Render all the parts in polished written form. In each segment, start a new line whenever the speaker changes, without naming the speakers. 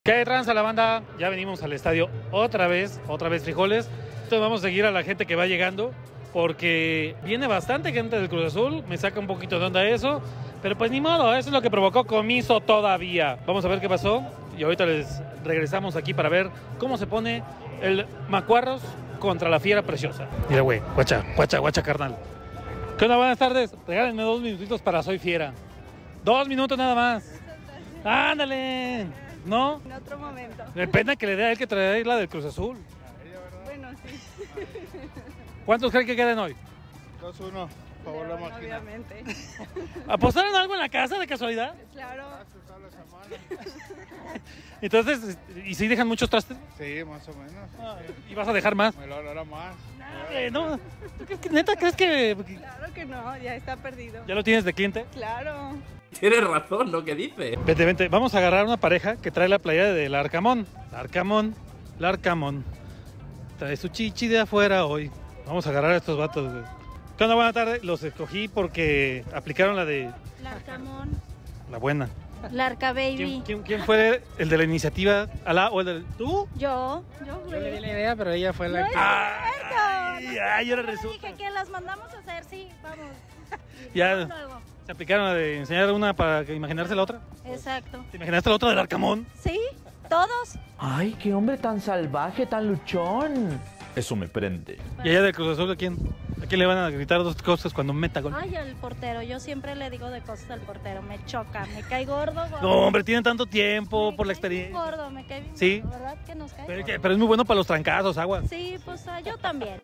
¿Qué tranza la banda? Ya venimos al estadio otra vez frijoles. Entonces vamos a seguir a la gente que va llegando porque viene bastante gente del Cruz Azul. Me saca un poquito de onda eso, pero pues ni modo, eso es lo que provocó comiso todavía. Vamos a ver qué pasó y ahorita les regresamos aquí para ver cómo se pone el Macuarros contra la Fiera Preciosa. Mira, güey, guacha, carnal. ¿Qué onda? Buenas tardes. Regálenme 2 minutitos para Soy Fiera. 2 minutos nada más. ¡Ándale! ¿No?
En otro momento.
Me pena que le dé a él que trae la del Cruz Azul.
Bueno, sí.
¿Cuántos creen que queden hoy?
2-1, favor la máquina.
Obviamente.
¿Apostaron algo en la casa de casualidad?
Claro.
Entonces, ¿y si dejan muchos trastes?
Sí, más o menos.
¿Y vas a dejar más?
Me lo hará más.
No. ¿Tú neta crees que
Claro que no, ya está perdido.
ya lo tienes de cliente?
Claro.
Tienes razón lo que dice.
Vente. Vamos a agarrar una pareja que trae la playera del Arcamón. Larcamón. Trae su chichi de afuera hoy. Vamos a agarrar a estos vatos, güey. ¿Qué onda? Buena tarde. Los escogí porque aplicaron la de
Larcamón.
la buena.
Larca Baby.
¿Quién fue el de la iniciativa? ¿Alá o el del tú?
Yo,
Yo le di
güey.
la idea, pero ella fue la que...
Ay, ahora
Yo le
resulta.
dije que las mandamos a hacer, sí, vamos.
Ya
Luego.
se aplicaron la de enseñar una para que imaginarse la otra.
Exacto.
¿Te imaginaste la otra del Arcamón?
¿Sí? ¿Todos?
Ay, qué hombre tan salvaje, tan luchón.
Eso me prende.
¿Y allá de Cruz Azul a quién? ¿A quién le van a gritar 2 cosas cuando meta gol?
Ay, al portero. Yo siempre le digo de cosas al portero. Me choca, me cae gordo.
No, hombre, tienen tanto tiempo
Me
por la
cae bien
experiencia.
gordo, me cae bien
Sí.
gordo, ¿verdad que nos cae?
Pero es muy bueno para los trancazos, agua.
Sí, pues yo también.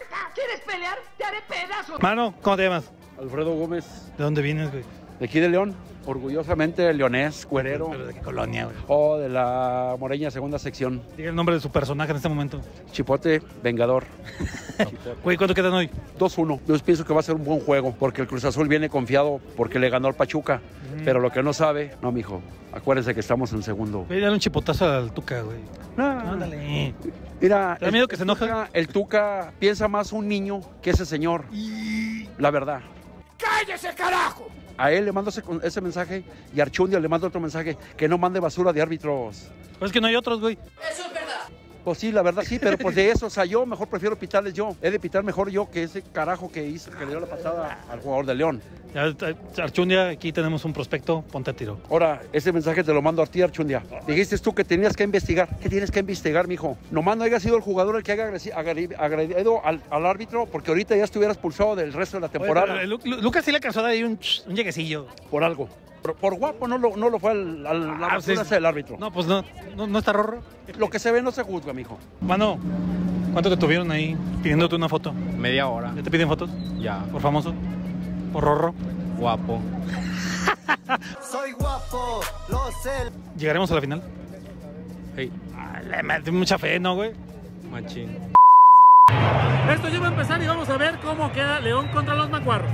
Mano, ¿cómo te llamas?
Alfredo Gómez,
¿De dónde vienes, güey?
de aquí de León, orgullosamente leonés, cuerero,
¿Pero de qué colonia, güey?
o de la Moreña, segunda sección,
Diga el nombre de su personaje en este momento.
Chipote, Vengador.
Güey, ¿cuánto quedan hoy?
2-1. Yo pienso que va a ser un buen juego, porque el Cruz Azul viene confiado porque le ganó al Pachuca, pero lo que no sabe, no, mijo, acuérdense que estamos en segundo.
Voy a darle un chipotazo al Tuca, güey.
No,
Ándale.
mira,
¿Te da miedo que se enoje?
El Tuca piensa más un niño que ese señor, la verdad.
¡Cállese, carajo!
A él le mando ese mensaje y a Archundia le mando otro mensaje, que no mande basura de árbitros.
Pues es que no hay otros, güey.
Pues sí, la verdad sí, pero pues de eso, o sea, yo mejor prefiero pitarles yo. He de pitar mejor yo que ese carajo que hizo, que le dio la patada al jugador de León.
Ya, Archundia, aquí tenemos un prospecto, ponte a tiro.
Ahora, ese mensaje te lo mando a ti, Archundia. Dijiste tú que tenías que investigar. ¿Qué tienes que investigar, mijo? Nomás no haya sido el jugador el que haya agredido al árbitro, porque ahorita ya estuviera expulsado del resto de la temporada.
Oye, pero Lucas sí le alcanzó de ahí un lleguecillo.
Por algo. Por guapo no lo fue la basura
sí.
del árbitro.
No, pues no está rorro.
Lo que se ve no se juzga, mijo.
Mano, ¿cuánto te tuvieron ahí pidiéndote una foto?
Media hora.
¿Ya te piden fotos?
Ya.
¿Por famoso? ¿Por rorro?
Guapo.
Soy guapo, lo sé.
¿Llegaremos a la final?
Hey,
Le metí mucha fe, ¿no, güey?
machín.
Esto ya va a empezar y vamos a ver cómo queda León contra los Macuarros.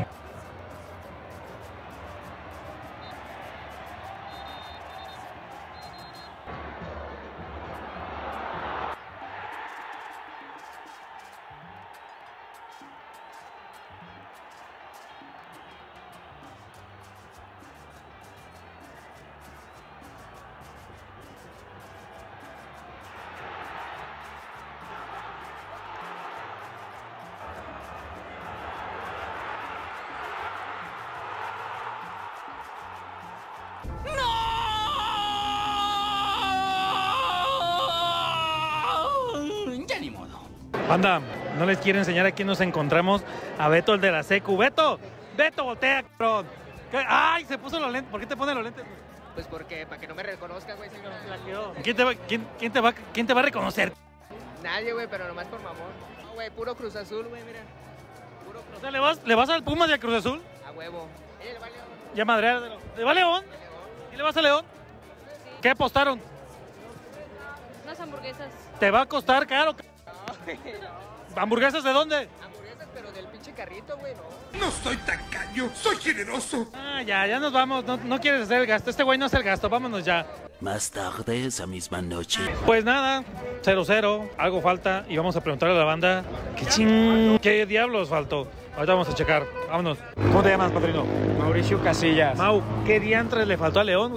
Banda, no les quiero enseñar a quién nos encontramos. A Beto, el de la secu. ¡Beto! ¡Beto, voltea, cabrón! ¡Ay, se puso los lentes! ¿Por qué te pone los lentes, güey?
Pues porque, para que no me reconozcan, güey, si no me flaqueo.
¿Quién te va a reconocer?
Nadie, güey, pero nomás por mamón. No, güey, puro Cruz Azul, güey, mira. Puro Cruz
O sea, ¿le vas al Pumas y a Cruz Azul?
a huevo. Le va León.
Ya madre, ¿le va a León? ¿Y le vas a León? ¿Qué apostaron?
Unas hamburguesas.
¿Te va a costar caro? ¿Hamburguesas de dónde?
Hamburguesas, pero del pinche carrito, güey, no.
No soy tacaño, soy generoso.
Ah, ya nos vamos. No quieres hacer el gasto. Este güey no hace el gasto. Vámonos ya.
Más tarde esa misma noche.
Pues nada, 0-0. Algo falta. Y vamos a preguntarle a la banda. ¿Qué diablos faltó? Ahorita vamos a checar. Vámonos. ¿Cómo te llamas, padrino?
Mauricio Casillas.
Mau, ¿qué diantres le faltó a León, güey?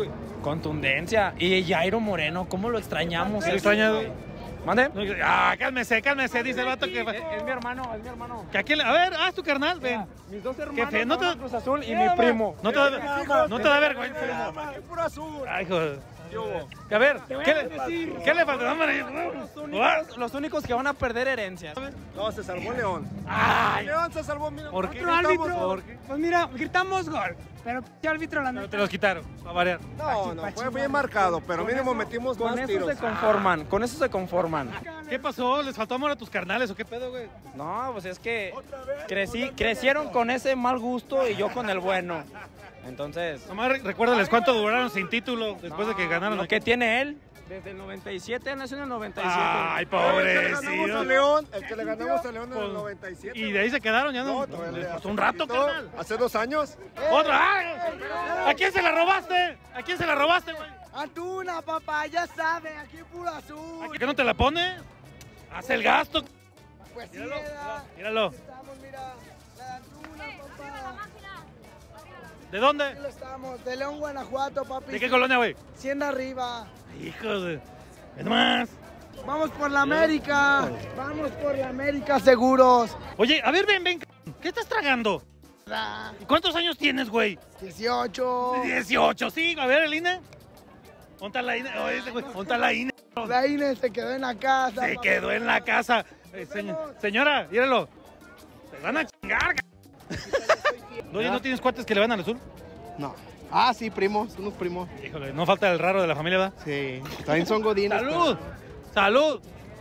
Contundencia. Y Jairo Moreno, ¿cómo lo extrañamos?
¿Sí lo extrañas?
¿Mande?
Cálmese, dice el vato que...
Es mi hermano.
¿Que a quién le... A ver, es tu carnal, ven.
Mis dos hermanos,
Qué fe, no te...
Cruz Azul y mi primo.
No te da vergüenza.
¡Qué puro azul!
Ay, joder. A ver, ¿qué le falta?
Los únicos que van a perder herencias.
No, se salvó León.
Ay.
León se salvó, mira.
¿Por qué?
¿Por
qué?
Pues mira, gritamos gol, pero el árbitro la
Pero te los quitaron, a variar.
No, fue bien marcado, pero mínimo metimos
Con
más
eso
tiros.
se conforman.
¿Qué pasó? ¿Les faltó amor a tus carnales o qué pedo, güey?
No, pues es que crecieron con ese mal gusto y yo con el bueno. Entonces...
Nomás recuérdales cuánto duraron sin título después de que ganaron.
Lo que tiene él, desde el 97, él nació en el 97.
Ay,
El que le ganamos
pobrecito.
a León, en el 97.
Y de ahí se quedaron, ya no.
todavía
Pues un rato, carnal.
Hace 2 años.
¡Otra! ¡Ay! ¿A quién se la robaste? ¿A quién se la robaste, güey?
Antuna, papá, ya saben, aquí puro azul.
¿A qué no te la pone? Haz el gasto.
Pues sí,
Míralo.
estamos, mira, la Antuna, papá.
¿De dónde?
Aquí lo estamos, de León, Guanajuato, papi.
¿De qué colonia, güey?
100 arriba.
Hijos de... Es más.
Vamos por la América. Vamos por la América, seguros.
Oye, a ver, ven. ¿Qué estás tragando? ¿Y cuántos años tienes, güey?
18.
18, sí. A ver, el INE. ¿Dónde está la INE? Oye, güey, ¿dónde está la INE?
La INE se quedó en la casa.
Se quedó en la casa. Señora, míralo. Te van a chingar. Oye, ¿no tienes cuates que le van al azul?
No. Ah, sí, primos, unos primos.
Híjole, no falta el raro de la familia, ¿verdad?
Sí, también son godines.
¡Salud! ¡Salud!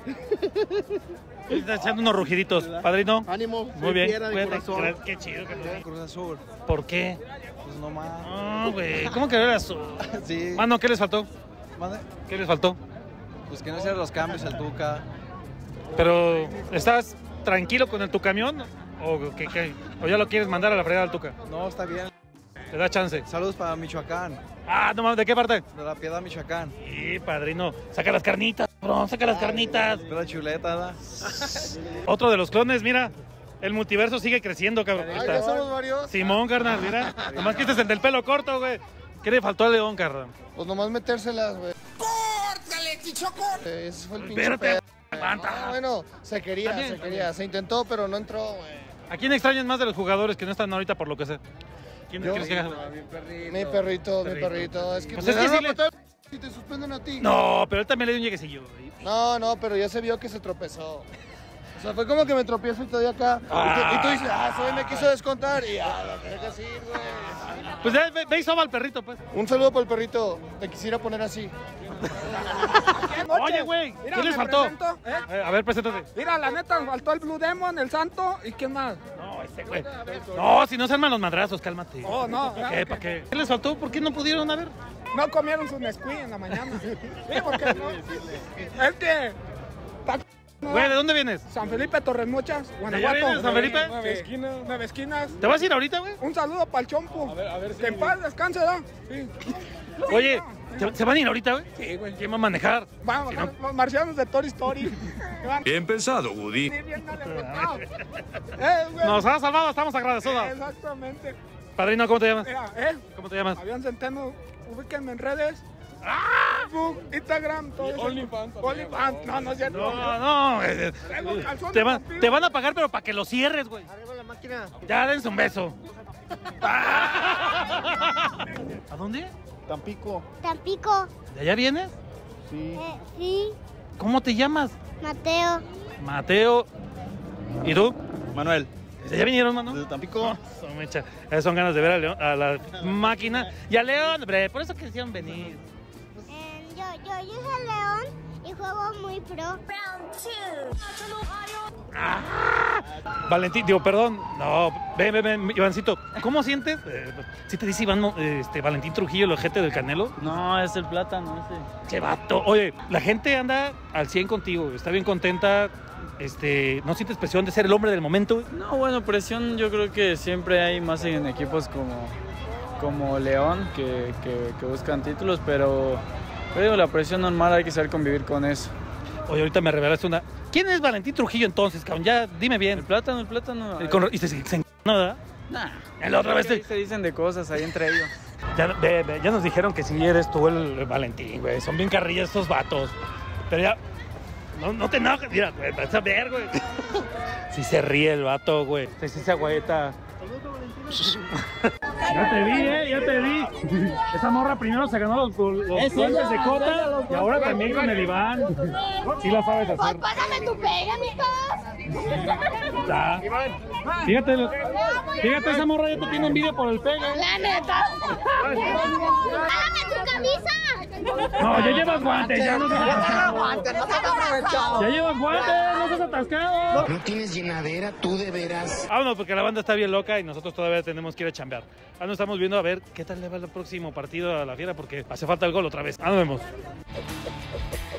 Está echando unos rugiditos, padrino.
Ánimo.
Muy bien.
Fiera de
Cuídate.
corazón.
Qué chido que te
Cruz Azul.
¿Por qué?
Pues nomás.
No, güey. ¿Cómo que era azul?
Sí.
Mano, ¿qué les faltó? ¿Qué les faltó?
Pues que no hicieran los cambios el Tuca.
Pero, ¿estás tranquilo con tu camión? ¿O ya lo quieres mandar a la fregada al Tuca?
No, está bien.
¿Te da chance?
Saludos para Michoacán,
Ah, no mames, ¿de qué parte?
de la Piedad, Michoacán.
Sí, padrino. Saca las carnitas, bro. Saca las carnitas.
De la chuleta, ¿da?
Otro de los clones, mira. El multiverso sigue creciendo, cabrón. Ahí está.
Ya somos varios.
Simón, carnal, mira. Nomás que este es el del pelo corto, güey. ¿Qué le faltó a León, carnal?
Pues nomás metérselas, güey.
¡Córtale, chichoco!
Ese fue el pinche
Espérate,
pedo.
aguanta.
No, bueno, se quería. Se intentó, pero no entró, güey.
¿A quién extrañas más de los jugadores que no están ahorita por lo que sé? ¿Quién
Yo,
crees que
Mi perrito. Es que
Pues
te
es que
dan
sí
a
le-
matar y te suspenden a ti.
No, pero él también le dio un lleguecillo. güey.
No, pero ya se vio que se tropezó. O sea, fue como que me tropiezo y te doy acá. Y tú dices, se me quiso descontar. Y lo dejas ir, güey.
Pues ve y soba al perrito, pues.
Un saludo para el perrito. Te quisiera poner así.
Oye, güey, ¿qué les faltó? A ver, preséntate.
Mira, la neta, faltó el Blue Demon, el Santo, ¿y quién más?
No, ese güey. No, si no se arman los madrazos, cálmate.
Oh, no.
¿Para qué? ¿Para qué? ¿Qué les faltó? ¿Por qué no pudieron? A ver.
No comieron su Nesquik en la mañana. Sí, porque no. Es que...
Güey, ¿de dónde vienes?
San Felipe, Torremochas,
¿De
Guanajuato.
allá vienes, San Felipe?
Nueve esquinas.
¿Te vas a ir ahorita, güey?
Un saludo para el Chompo. A ver si... Que en paz descanse, ¿da? Sí.
Oye, ¿se van a ir ahorita, güey?
Sí, güey.
¿Quién va a manejar?
Vamos,
Si no-
los marcianos de Toy Story.
Bien pensado, Woody.
Sí, bien alimentados. güey.
Nos ha salvado, estamos agradecidos.
Exactamente.
Padrino, ¿cómo te llamas?
Mira,
¿Cómo te llamas?
Avión Centeno, ubíquenme en redes. Facebook, Instagram, todo eso. OnlyFans. No es cierto.
No.
Traigo calzones
Te
vampiro.
van a pagar, pero para que lo cierres, güey.
Arriba la máquina.
Ya dense un beso. ¿A dónde?
Tampico.
Tampico.
¿De allá vienes?
Sí.
Sí,
¿Cómo te llamas?
Mateo.
Mateo. ¿Y tú?
Manuel.
¿De allá vinieron, mano?
¿De Tampico?
Son mecha. Esas son ganas de ver a, León, a la máquina y a León, hombre. Por eso quisieron venir.
Yo soy León y juego muy pro.
Valentín, perdón. No, ven, Ivancito. ¿Cómo sientes? ¿Sí te dice Iván, Valentín Trujillo, el ojete del Canelo?
No, es el plátano ese.
¡Qué vato! Oye, la gente anda al 100 contigo. Está bien contenta. ¿No sientes presión de ser el hombre del momento?
No, bueno, presión yo creo que siempre hay más en equipos como León que buscan títulos, pero digo, la presión normal hay que saber convivir con eso.
Oye, ahorita me revelaste una... ¿Quién es Valentín Trujillo entonces, cabrón? Ya, dime bien.
El plátano.
Y se ¿no, verdad?
Nah.
La otra vez
se dicen de cosas ahí entre ellos.
Ya nos dijeron que sí eres tú el Valentín, güey. Son bien carrillas estos vatos. Pero ya... No te enojes, mira, güey, vas a ver, güey. Sí se ríe el vato, güey. Sí se agüeta. Ya te vi. Esa morra primero se ganó los golpes de Cota y ahora también con el Iván. Sí la sabes hacer.
Pásame tu pega, mijo.
Ya. Fíjate, esa morra ya te tiene envidia por el pegue.
La neta. Pásame tu camisa.
No, ya llevas guantes, ya no seas atascado. Ya llevas guantes, no seas atascado.
No tienes llenadera, tú de veras.
Vámonos, porque la banda está bien loca y nosotros todavía tenemos que ir a chambear. Ahora nos estamos viendo a ver qué tal le va el próximo partido a la Fiera, porque hace falta el gol otra vez. Nos vemos.